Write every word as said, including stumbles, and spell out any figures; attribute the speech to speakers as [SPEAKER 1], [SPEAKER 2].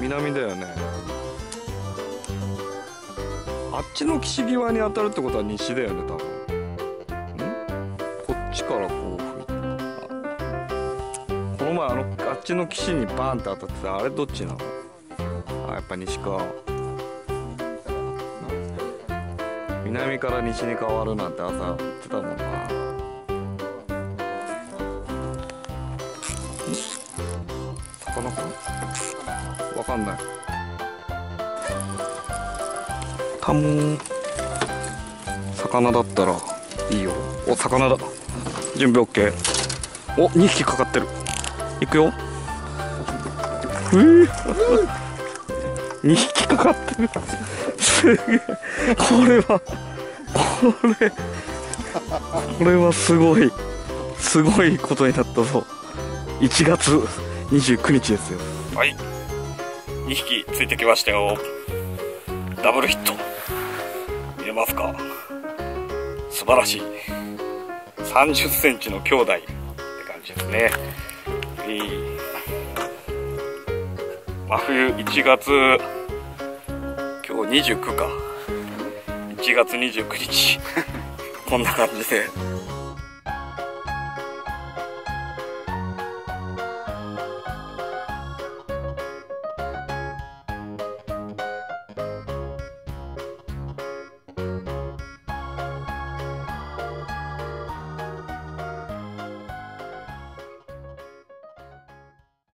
[SPEAKER 1] 南だよね。あっちの岸際に当たるってことは西だよね、多分。んこっちからこう吹いて、この前あのあっちの岸にバーンって当たってた、あれどっちなの？あ、やっぱ西か。南から西に変わるなんて朝言ってたもんな。魚かわかんない。タモン、魚だったらいいよ。お、魚だ。準備 OK。 お、にひきかかってる。いくよ。うーにひきかかってる。すげえ。これはこれこれはすごいすごいことになったぞ。いちがつにじゅうくにちですよ。はい、にひきついてきましたよ。ダブルヒット見えますか？素晴らしい。さんじゅっセンチの兄弟って感じですね。いい真冬いちがつ、今日にじゅうくか、いちがつにじゅうくにちこんな感じで